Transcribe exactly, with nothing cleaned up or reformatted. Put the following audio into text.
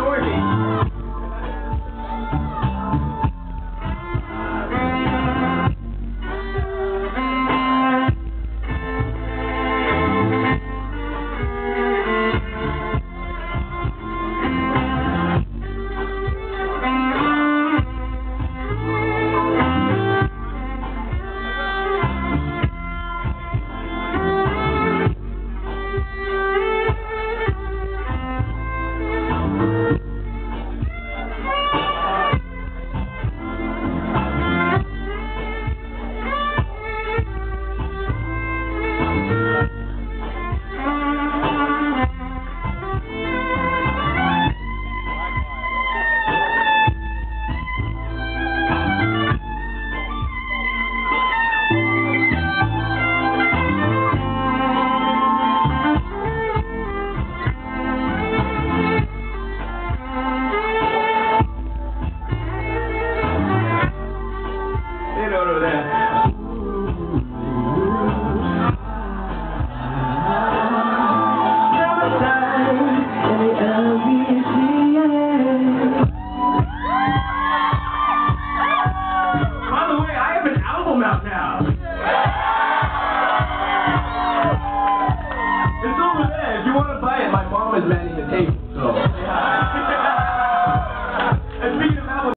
destroy me. Over there. In the L B C, yeah. By the way, I have an album out now. It's over there. If you want to buy it, my mom is manning the tape.